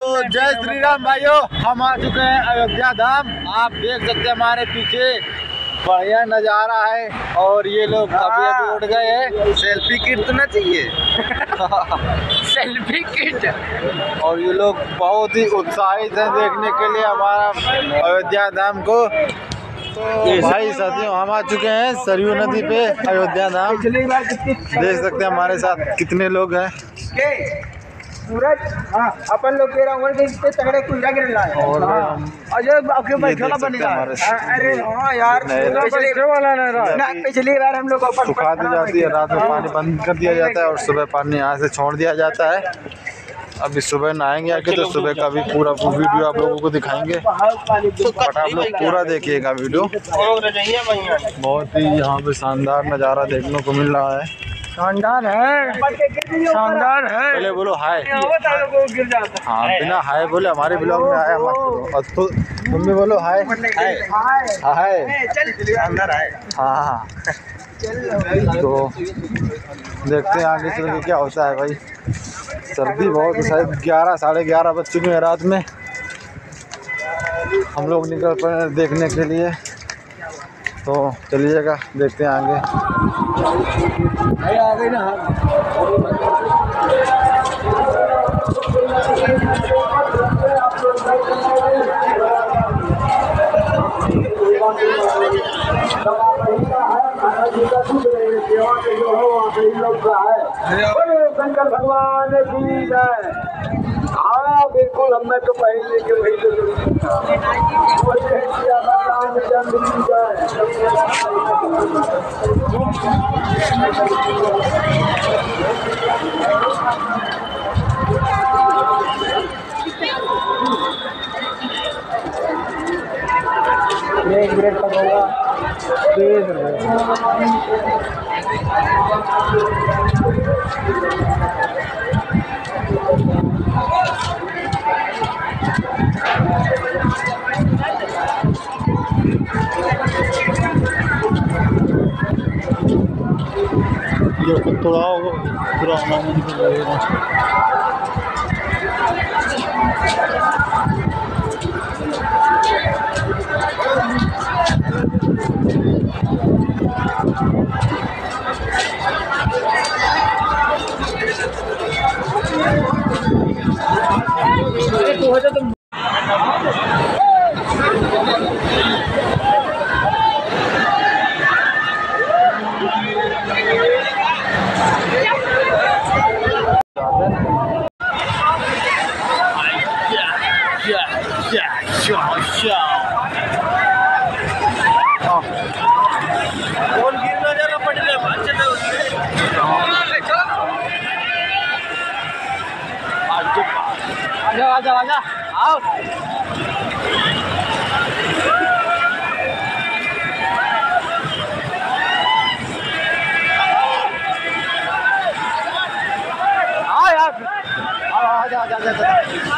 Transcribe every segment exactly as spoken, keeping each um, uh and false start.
तो जय श्री राम भाइयों, हम आ चुके हैं अयोध्या धाम। आप देख सकते हैं हमारे पीछे बढ़िया नज़ारा है और ये लोग अभी अभी उठ गए हैं। सेल्फी किट तो ना चाहिए सेल्फी किट। और ये लोग बहुत ही उत्साहित हैं देखने के लिए हमारा अयोध्या धाम को। तो भाई साथियों, हम आ चुके हैं सरयू नदी पे अयोध्या धाम। देख सकते हैं हमारे साथ कितने लोग हैं। सूरज हाँ अपन लोग तेरा उम्र के तगड़े कुंडा गिर रहा है और अजय आपके बैठा बनेगा। अरे हां यार, पिछले वाला ना पिछली बार हम लोग ऊपर सुखा दी जाती है, रात में पानी बंद कर दिया जाता है और सुबह पानी यहाँ से छोड़ दिया जाता है। अभी सुबह नहाएंगे आके, तो सुबह का भी पूरा वीडियो आप लोगों को दिखाएंगे, बट आप लोग पूरा देखिएगा वीडियो। बहुत ही यहाँ पे शानदार नज़ारा देखने को मिल रहा है। शानदार है, शानदार है। पहले बोलो हाय। हाँ, बिना हाय बोले हमारे ब्लॉग में आया मत। और तो तुम भी बोलो हाय हाय हाय। शानदार है। हाँ हाँ, तो देखते हैं आगे चल के क्या होता है भाई। सर्दी बहुत है, शायद ग्यारह साढ़े ग्यारह बज चुके हैं रात में। हम लोग निकल पड़े देखने के लिए, तो चलिएगा देखते हैं आगे। आ गई ना शंकर भगवान की जय। हाँ बिल्कुल, हमने तो पहले के वही एक मिनट तक होगा। ये थोड़ा पुराना मंदिर लगेगा। आजा आजा आओ। आओ यार, आओ आजा आजा आजा।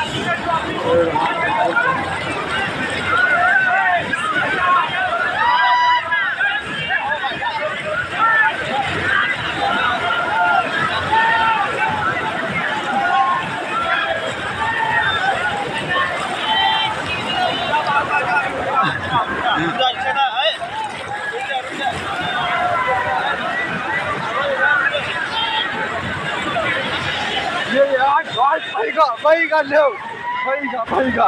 ये यार गाइस भाईगा भाईगा लो भाईगा भाईगा।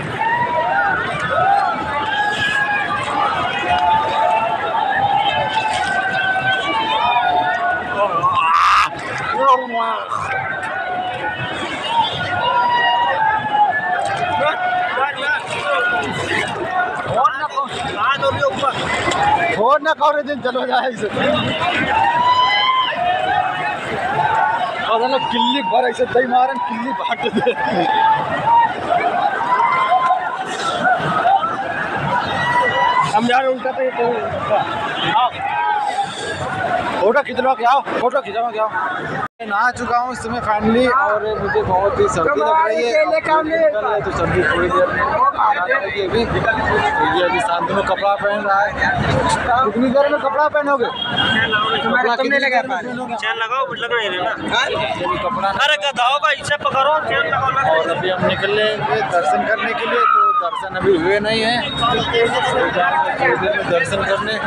और ना कौन दिन चलो जाए इसे और किल्ली भर ऐसे दही मारन किल्ली भाट दे। हम यार उल्टा पे फोटो खिंचवा के आओ, फोटो खिंचवा के आओ। नहा चुका हूँ इस समय फाइनली, और मुझे बहुत ही सर्दी लग रही है, तो सर्दी थोड़ी देर में अभी ये अभी शांतनु कपड़ा पहन रहा है। कितनी देर में कपड़ा पहनोगे? कपड़ा कितनी देर में पहनोगे? चैन लगाओ, लग नहीं रहा कपड़ा। अरे गधाओ भाई से पकड़ो, चैन लगाओ। और अभी हम निकलेंगे दर्शन करने के लिए, तो दर्शन अभी हुए नहीं है, थोड़ी देर में दर्शन करने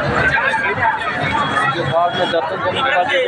के बाद में दर्शन करने के बाद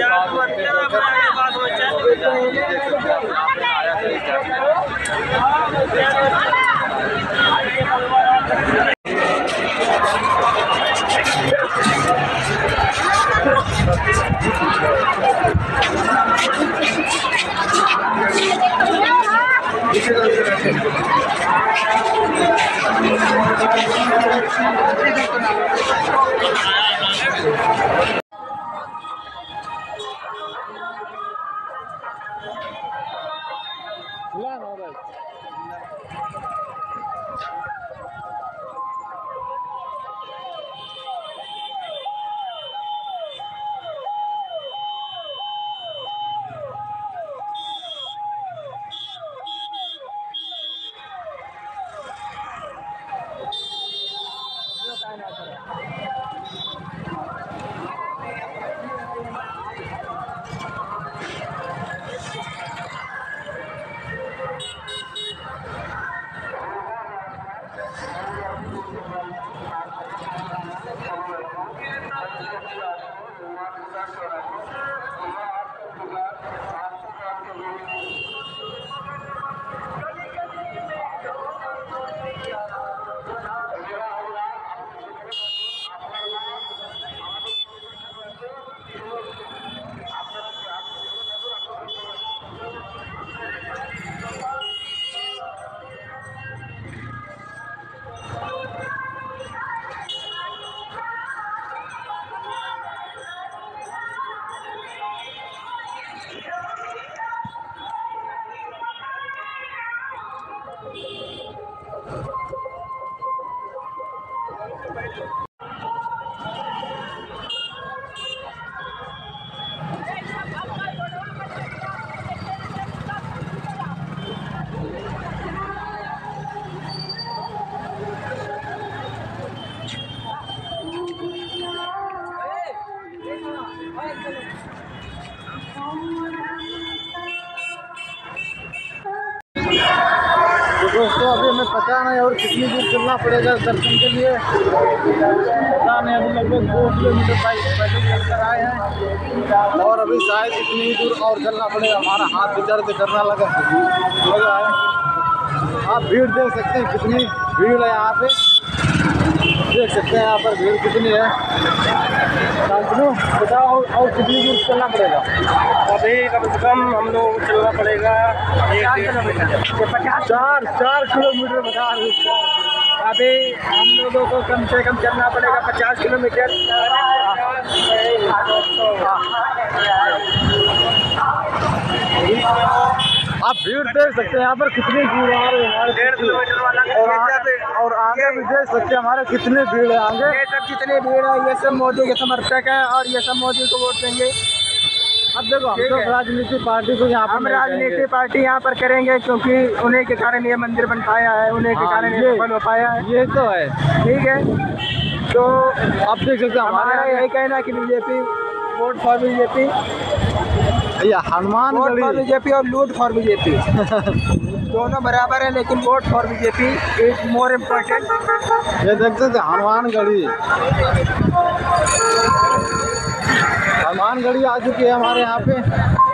दोस्तों अभी हमें पता नहीं और कितनी दूर चलना पड़ेगा दर्शन के लिए, पता नहीं। अभी लगभग दो किलोमीटर बाइक पहले चलकर आए हैं, और अभी शायद इतनी दूर और चलना पड़ेगा। हमारा हाथ भी दर्द करना लगा लगा है। आप भीड़ देख सकते हैं, कितनी भीड़ है यहाँ पे, देख सकते हैं यहाँ पर भीड़ कितनी है। शांतनु बताओ और कितनी दूर चलना पड़ेगा? अभी कम से कम हम लोग चलना पड़ेगा चार चार किलोमीटर बता रहे। अभी हम लोगों को कम से कम चलना पड़ेगा पचास किलोमीटर। आप भीड़ देख सकते हैं यहाँ पर कितनी भीड़ आ रही है हमारे डेढ़ किलोमीटर वाला, और आगे भी देख सकते हैं हमारे कितनी भीड़ है आगे। ये सब जितनी भीड़ है ये सब मोदी के समर्थक है, और ये सब मोदी को वोट देंगे। अब देखो हम तो राजनीति पार्टी को यहाँ पर हम राजनीति पार्टी यहाँ पर करेंगे, क्योंकि उन्हीं के कारण ये मंदिर बन पाया है, उन्हीं के कारण ये सफल हो पाया है। ये तो है, ठीक है। तो आप देख सकते हैं हमारा यही कहना है कि बीजेपी, वोट फॉर बीजेपी, या हनुमान वोट फॉर बीजेपी और लूट फॉर बीजेपी दोनों बराबर है, लेकिन vote for BJP is more important. ये देख सकते हैं हनुमानगढ़ी, हनुमानगढ़ी आ चुकी है हमारे यहाँ पे।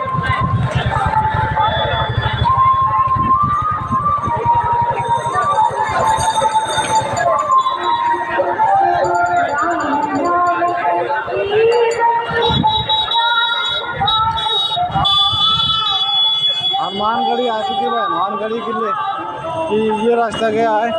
हनुमानगढ़ी आ चुकी है हनुमानगढ़ी के लिए कि ये रास्ता गया है।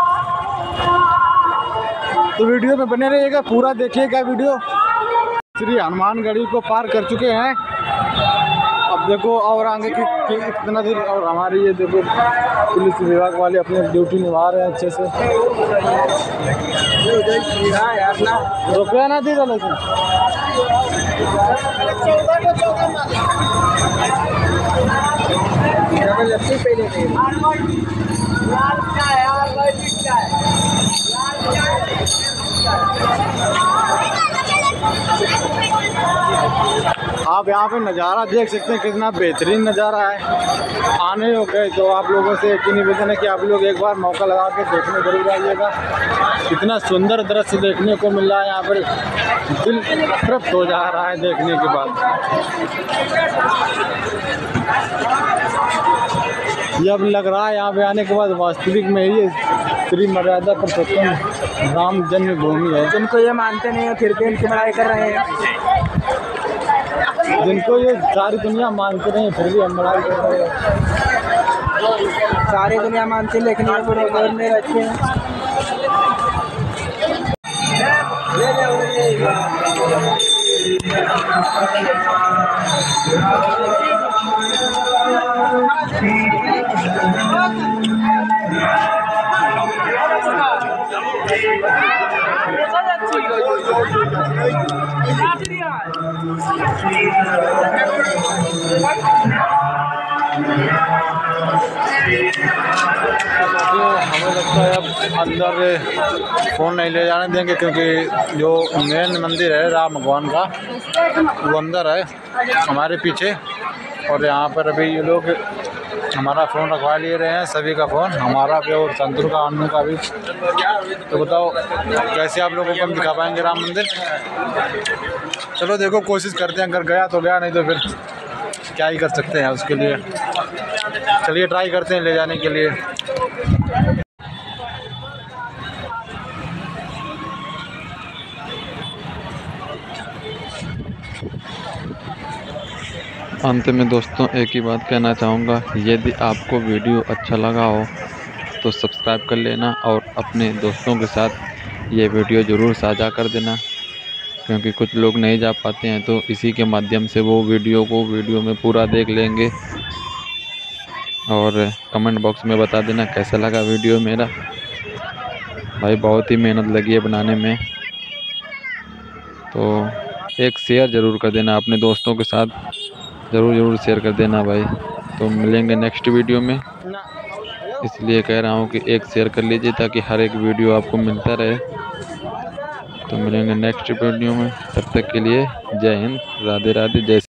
तो वीडियो में बने रहिएगा, पूरा देखिएगा वीडियो। श्री हनुमानगढ़ी को पार कर चुके हैं। अब देखो और आगे की कितना दूर, और हमारी ये देखो पुलिस विभाग वाले अपने ड्यूटी निभा रहे हैं अच्छे से। रुपया ना दी लेकिन जबरदस्ती पे ले गए। लाल चाय और वाइट चाय। लाल आप यहाँ पे नज़ारा देख सकते हैं, कितना बेहतरीन नज़ारा है। आने हो गए तो आप लोगों से एक ही निवेदन है कि आप लोग एक बार मौका लगा के देखने जरूर आइएगा। कितना सुंदर दृश्य देखने को मिल रहा है यहाँ पर, दिल तृप्त हो जा रहा है देखने के बाद। ये अब लग रहा है यहाँ पे आने के बाद वास्तविक में ही श्री मर्यादा पुरुषोत्तम राम जन्मभूमि है। जिनको ये मानते नहीं है फिर भी इनकी बड़ाई कर रहे हैं, जिनको ये सारी दुनिया मानते नहीं फिर भी हम बड़ाई कर रहे हैं। सारी दुनिया मानती है लेकिन ये बड़े गौर में रखे हैं। तो हमें लगता है अब अंदर फ़ोन नहीं ले जाने देंगे, क्योंकि जो मेन मंदिर है राम भगवान का वो अंदर है हमारे पीछे। और यहाँ पर अभी ये लोग हमारा फ़ोन रखवा लिए रहे हैं, सभी का फ़ोन, हमारा भी और संतुर का, अन्नू का भी। तो बताओ कैसे आप लोगों को हम दिखा पाएंगे राम मंदिर। चलो देखो कोशिश करते हैं, अगर गया तो गया, नहीं तो फिर क्या ही कर सकते हैं उसके लिए। चलिए ट्राई करते हैं ले जाने के लिए। अंत में दोस्तों एक ही बात कहना चाहूँगा, यदि आपको वीडियो अच्छा लगा हो तो सब्सक्राइब कर लेना और अपने दोस्तों के साथ ये वीडियो ज़रूर साझा कर देना, क्योंकि कुछ लोग नहीं जा पाते हैं तो इसी के माध्यम से वो वीडियो को वीडियो में पूरा देख लेंगे। और कमेंट बॉक्स में बता देना कैसा लगा वीडियो मेरा। भाई बहुत ही मेहनत लगी है बनाने में, तो एक शेयर ज़रूर कर देना अपने दोस्तों के साथ, ज़रूर ज़रूर शेयर कर देना भाई। तो मिलेंगे नेक्स्ट वीडियो में, इसलिए कह रहा हूँ कि एक शेयर कर लीजिए ताकि हर एक वीडियो आपको मिलता रहे। तो मिलेंगे नेक्स्ट वीडियो में, तब तक के लिए जय हिंद, राधे राधे, जय